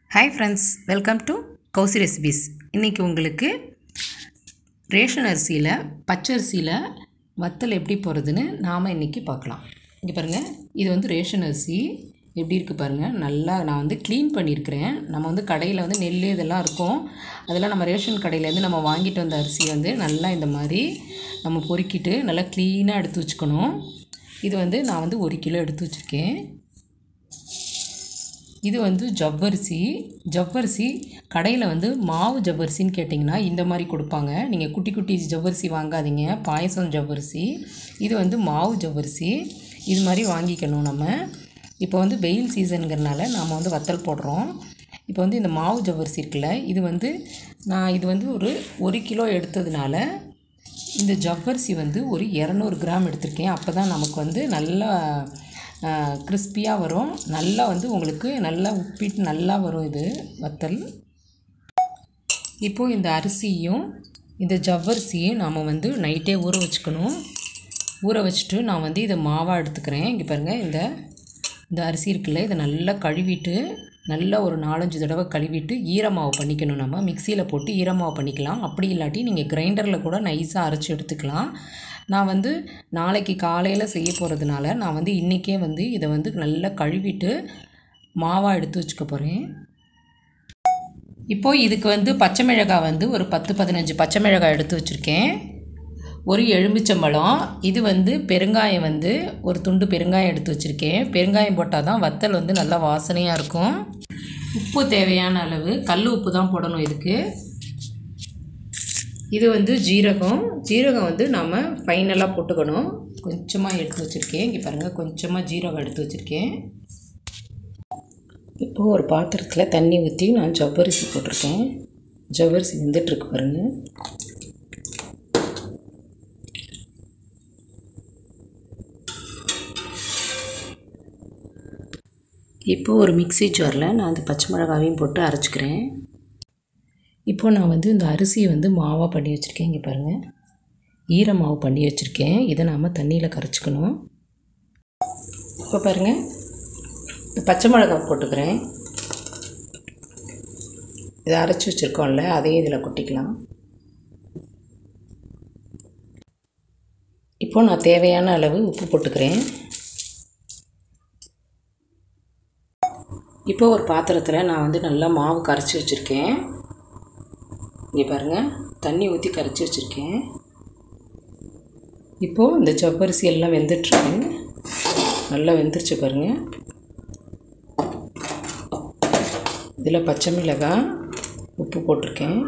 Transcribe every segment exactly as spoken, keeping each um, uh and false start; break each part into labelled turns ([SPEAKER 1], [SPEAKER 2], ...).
[SPEAKER 1] Hi friends, welcome to Kousi recipes. இன்றைக்கி உங்களுக்கு ration அரிசியில் பச்சை அரிசியில் வத்தல் எப்படி போகிறதுன்னு நாம் இன்றைக்கி பார்க்கலாம். இங்கே பாருங்கள், இது வந்து ரேஷன் அரிசி எப்படி இருக்குது பாருங்கள். நல்லா நான் வந்து க்ளீன் பண்ணியிருக்கிறேன். நம்ம வந்து கடையில் வந்து நெல் இதெல்லாம் இருக்கும், அதெல்லாம் நம்ம ரேஷன் கடையிலேருந்து நம்ம வாங்கிட்டு வந்த அரிசி வந்து நல்லா இந்த மாதிரி நம்ம பொறுக்கிட்டு நல்லா க்ளீனாக எடுத்து வச்சுக்கணும். இது வந்து நான் வந்து ஒரு கிலோ எடுத்து வச்சுருக்கேன். இது வந்து ஜவ்வரிசி. ஜவ்வரிசி கடையில் வந்து மாவு ஜவ்வரிசின்னு கேட்டிங்கன்னா இந்த மாதிரி கொடுப்பாங்க. நீங்கள் குட்டி குட்டி ஜவ்வரிசி வாங்காதீங்க, பாயசம் ஜவ்வரிசி. இது வந்து மாவு ஜவ்வரிசி. இது மாதிரி வாங்கிக்கணும் நம்ம. இப்போ வந்து வெயில் சீசனுங்கிறனால நாம் வந்து வத்தல் போடுறோம். இப்போ வந்து இந்த மாவு ஜவ்வரிசி இருக்குல்ல, இது வந்து நான் இது வந்து ஒரு ஒரு கிலோ எடுத்ததுனால இந்த ஜவ்வரிசி வந்து ஒரு இரநூறு கிராம் எடுத்திருக்கேன். அப்போ தான் நமக்கு வந்து நல்லா கிறிஸ்பியாக வரும். நல்லா வந்து உங்களுக்கு நல்லா உப்பிட்டு நல்லா வரும் இது வத்தல். இப்போது இந்த அரிசியும் இந்த ஜவ்வரிசியும் நாம் வந்து நைட்டே ஊற வச்சுக்கணும். ஊற வச்சுட்டு நான் வந்து இதை மாவாக எடுத்துக்கிறேன். இங்கே பாருங்கள், இந்த இந்த அரிசி இருக்குல்ல, இதை நல்லா கழுவிட்டு நல்லா ஒரு நாலஞ்சு தடவை கழுவிட்டு ஈரமாவு பண்ணிக்கணும். நம்ம மிக்சியில் போட்டு ஈரமாவு பண்ணிக்கலாம். அப்படி இல்லாட்டி நீங்கள் கிரைண்டரில் கூட நைஸாக அரைச்சி எடுத்துக்கலாம். நான் வந்து நாளைக்கு காலையில் செய்ய போகிறதுனால நான் வந்து இன்றைக்கே வந்து இதை வந்து நல்லா கழுவிட்டு மாவாக எடுத்து வச்சுக்க போகிறேன். இப்போது இதுக்கு வந்து பச்சை மிளகாய் வந்து ஒரு பத்து பதினஞ்சு பச்சை மிளகாய் எடுத்து வச்சுருக்கேன். ஒரு எலுமிச்சம்பழம். இது வந்து பெருங்காயம் வந்து ஒரு துண்டு பெருங்காயம் எடுத்து வச்சுருக்கேன். பெருங்காயம் போட்டால் தான் வத்தல் வந்து நல்லா வாசனையாக இருக்கும். உப்பு தேவையான அளவு, கல் உப்பு தான் போடணும் இதுக்கு. இது வந்து ஜீரகம். ஜீரகம் வந்து நம்ம ஃபைனலாக போட்டுக்கணும். கொஞ்சமாக எடுத்து வச்சுருக்கேன். இங்கே பாருங்கள், கொஞ்சமாக ஜீரகம் எடுத்து வச்சுருக்கேன். இப்போது ஒரு பாத்திரத்தில் தண்ணி ஊற்றி நான் ஜவ்வரிசி போட்டிருக்கேன். ஜவ்வரிசி வெந்துட்டுருக்கு பாருங்கள். இப்போது ஒரு மிக்ஸி ஜாரில் நான் அந்த பச்சை மிளகாவையும் போட்டு அரைச்சிக்கிறேன். இப்போது நான் வந்து இந்த அரிசியை வந்து மாவாக பண்ணி வச்சுருக்கேன். இங்கே பாருங்கள், ஈர மாவு பண்ணி வச்சுருக்கேன். இதை நாம் தண்ணியில் கரைச்சிக்கணும். இப்போ பாருங்கள், இந்த பச்சை மிளகாய் போட்டுக்கிறேன். இதை அரைச்சி வச்சுருக்கோம்ல, அதையும் இதில் கொட்டிக்கலாம். இப்போது நான் தேவையான அளவு உப்பு போட்டுக்கிறேன். இப்போ ஒரு பாத்திரத்தில் நான் வந்து நல்லா மாவு கரைச்சி வச்சுருக்கேன். இங்கே பாருங்கள், தண்ணி ஊற்றி கரைச்சி வச்சுருக்கேன். இப்போது இந்த ஜவ்வரிசி எல்லாம் வெந்துட்டுருக்கு. நல்லா வெந்துருச்சு பாருங்கள். இதில் பச்சை மிளகாய், உப்பு போட்டிருக்கேன்.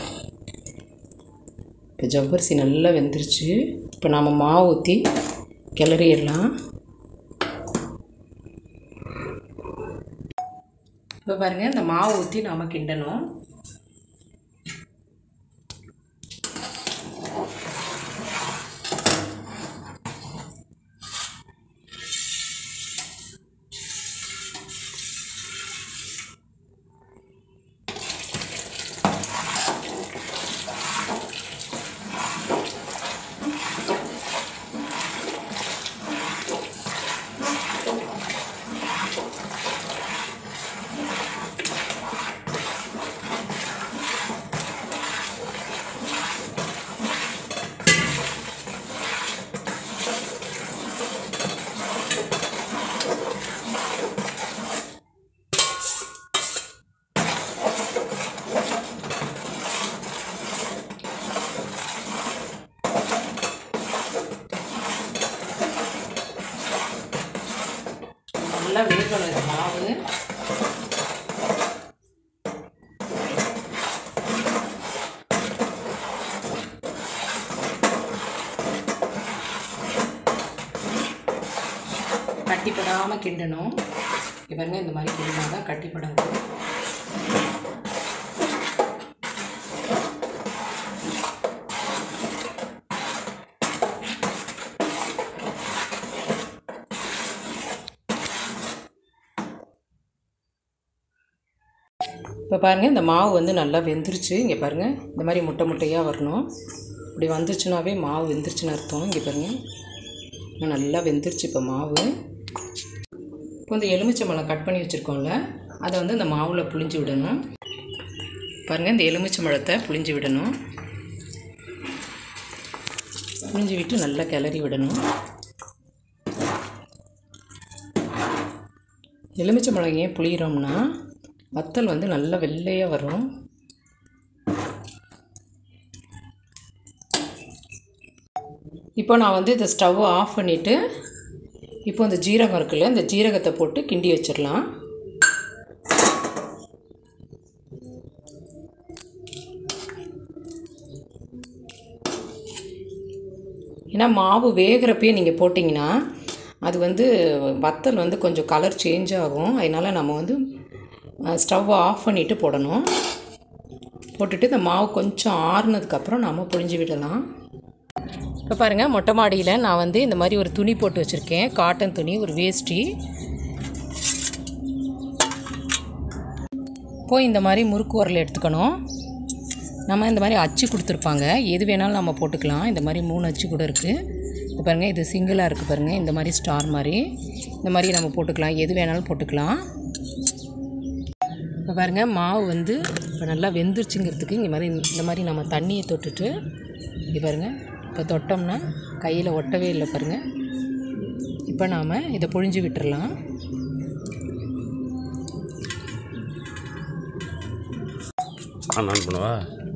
[SPEAKER 1] இப்போ ஜவ்வரிசி நல்லா வெந்துருச்சு. இப்போ நாம் மாவு ஊற்றி கிளறிடலாம். இப்போ பாருங்கள், இந்த மாவு ஊற்றி நாம் கிண்டணும். நல்லா வேகணும் இது மாவு. கட்டிப்படாமல் கிண்டணும். இவங்க இந்த மாதிரி கிண்டினா தான் கட்டிப்படாது. இப்போ பாருங்கள், இந்த மாவு வந்து நல்லா வெந்துருச்சு. இங்கே பாருங்கள், இந்த மாதிரி முட்டை முட்டையாக வரணும். இப்படி வந்துருச்சுனாவே மாவு வெந்துருச்சுன்னு அர்த்தம். இங்கே பாருங்கள், நல்லா வெந்துருச்சு இப்போ மாவு. இப்போ இந்த எலுமிச்சம்பழம் கட் பண்ணி வச்சுருக்கோம்ல, அதை வந்து இந்த மாவில் புழிஞ்சு விடணும். பாருங்கள், இந்த எலுமிச்சம்பழத்தை புழிஞ்சு விடணும். புழிஞ்சு விட்டு நல்லா கிளறி விடணும். எலுமிச்சம்பழம் ஏன் புளிகிறோம்னா வத்தல் வந்து நல்லா வெள்ளையாக வரும். இப்போ நான் வந்து இந்த ஸ்டவ்வை ஆஃப் பண்ணிவிட்டு இப்போ இந்த ஜீரகம் இருக்குல்ல, இந்த ஜீரகத்தை போட்டு கிண்டி வச்சிடலாம். ஏன்னா மாவு வேகிறப்பே நீங்கள் போட்டிங்கன்னா அது வந்து வத்தல் வந்து கொஞ்சம் கலர் சேஞ்ச் ஆகும். அதனால் நம்ம வந்து ஸ்டவ்வை ஆஃப் பண்ணிவிட்டு போடணும். போட்டுட்டு இந்த மாவு கொஞ்சம் ஆறுனதுக்கப்புறம் நம்ம புழிஞ்சு விடலாம். இப்போ பாருங்கள், மொட்டை மாடியில் நான் வந்து இந்த மாதிரி ஒரு துணி போட்டு வச்சுருக்கேன். காட்டன் துணி, ஒரு வேஷ்டி. போய் இந்த மாதிரி முறுக்கு உரல் எடுத்துக்கணும். நம்ம இந்த மாதிரி அச்சு கொடுத்துருப்பாங்க, எது வேணாலும் நம்ம போட்டுக்கலாம். இந்த மாதிரி மூணு அச்சு கூட இருக்குது. இப்போ பாருங்கள், இது சிங்கிளாக இருக்குது பாருங்கள், இந்த மாதிரி ஸ்டார் மாதிரி. இந்த மாதிரி நம்ம போட்டுக்கலாம், எது வேணாலும் போட்டுக்கலாம். இப்போ பாருங்கள், மாவு வந்து இப்போ நல்லா வெந்துருச்சுங்கிறதுக்கு இங்கே மாதிரி இந்த மாதிரி நம்ம தண்ணியை தொட்டுட்டு இங்கே பாருங்கள், இப்போ தொட்டோம்னா கையில் ஒட்டவே இல்லை பாருங்கள். இப்போ நாம் இதை புழிஞ்சு விட்டுறலாம்.
[SPEAKER 2] ஆன் பண்ணுவா.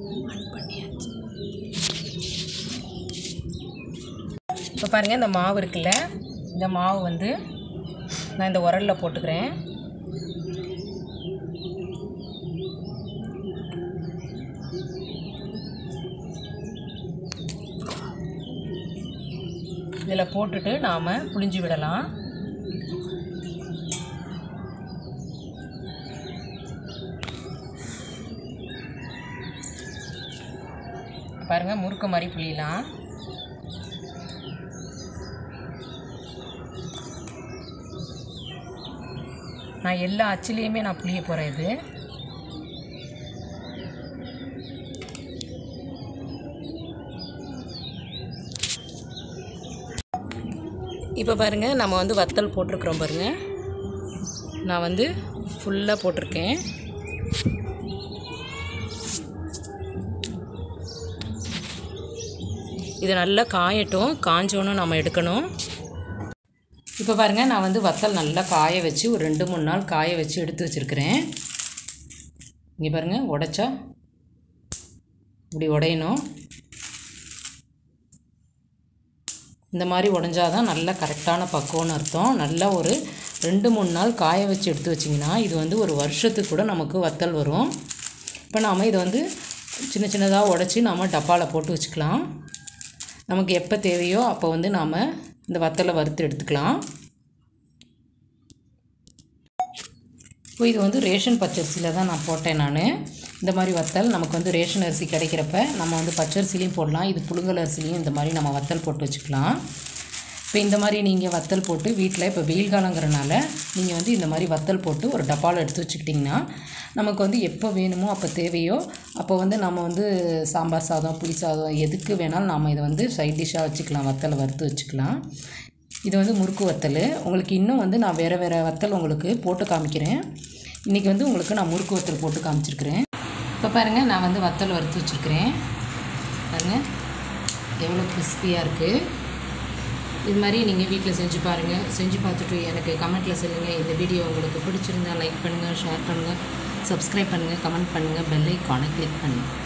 [SPEAKER 1] இப்போ பாருங்கள், இந்த மாவு இருக்குல்ல, இந்த மாவு வந்து நான் இந்த உரலில் போட்டுக்கிறேன். இதில் போட்டுட்டு நாம் புழிஞ்சு விடலாம். பாருங்கள், முறுக்கு மாதிரி புளியலாம். நான் எல்லா அச்சுலேயுமே நான் புளிய போகிறேன். இது இப்போ பாருங்கள், நம்ம வந்து வத்தல் போட்டிருக்கிறோம் பாருங்கள். நான் வந்து ஃபுல்லாக போட்டிருக்கேன். இது நல்லா காயட்டும். காஞ்சோன்னு நம்ம எடுக்கணும். இப்போ பாருங்கள், நான் வந்து வத்தல் நல்லா காய வச்சு ஒரு ரெண்டு மூணு நாள் காய வச்சு எடுத்து வச்சுருக்கிறேன். இங்கே பாருங்கள், உடைச்சா இப்படி உடையணும். இந்த மாதிரி உடைஞ்சாதான் நல்லா கரெக்டான பக்குவம்னு அர்த்தம். நல்லா ஒரு ரெண்டு மூணு நாள் காய வச்சு எடுத்து வச்சிங்கன்னா இது வந்து ஒரு வருஷத்துக்கு கூட நமக்கு வத்தல் வரும். இப்போ நாம் இதை வந்து சின்ன சின்னதாக உடைச்சி நாம் டப்பாவில் போட்டு வச்சுக்கலாம். நமக்கு எப்போ தேவையோ அப்போ வந்து நாம் இந்த வத்தலை வறுத்து எடுத்துக்கலாம். இப்போ இது வந்து ரேஷன் பச்சரிசியில் தான் நான் போட்டேன். நான் இந்த மாதிரி வத்தல் நமக்கு வந்து ரேஷன் அரிசி கிடைக்கிறப்ப நம்ம வந்து பச்சரிசிலையும் போடலாம். இது புழுங்கல் அரிசிலையும் இந்த மாதிரி நம்ம வத்தல் போட்டு வச்சுக்கலாம். இப்போ இந்த மாதிரி நீங்கள் வத்தல் போட்டு வீட்டில் இப்போ வெயில் காலங்கிறனால நீங்கள் வந்து இந்த மாதிரி வத்தல் போட்டு ஒரு டப்பாவில் எடுத்து வச்சுக்கிட்டிங்கன்னா நமக்கு வந்து எப்போ வேணுமோ அப்போ தேவையோ அப்போ வந்து நம்ம வந்து சாம்பார் சாதம், புளி சாதம் எதுக்கு வேணாலும் நாம் இதை வந்து சைட் டிஷ்ஷாக வச்சுக்கலாம். வத்தலை வறுத்து வச்சுக்கலாம். இது வந்து முறுக்கு வத்தல். உங்களுக்கு இன்னும் வந்து நான் வேறு வேறு வத்தல் உங்களுக்கு போட்டு காமிக்கிறேன். இன்றைக்கி வந்து உங்களுக்கு நான் முறுக்கு வத்தல் போட்டு காமிச்சிருக்கிறேன். இப்போ பாருங்கள், நான் வந்து வத்தல் வறுத்து வச்சுருக்கிறேன். பாருங்கள் எவ்வளோ கிறிஸ்பியாக இருக்குது. இது மாதிரி நீங்கள் வீட்டில் செஞ்சு பாருங்கள். செஞ்சு பார்த்துட்டு எனக்கு கமெண்ட்டில் சொல்லுங்கள். இந்த வீடியோ உங்களுக்கு பிடிச்சிருந்தால் லைக் பண்ணுங்கள், ஷேர் பண்ணுங்கள், சப்ஸ்கிரைப் பண்ணுங்கள், கமெண்ட் பண்ணுங்கள், பெல் ஐக்கானை கிளிக் பண்ணுங்கள்.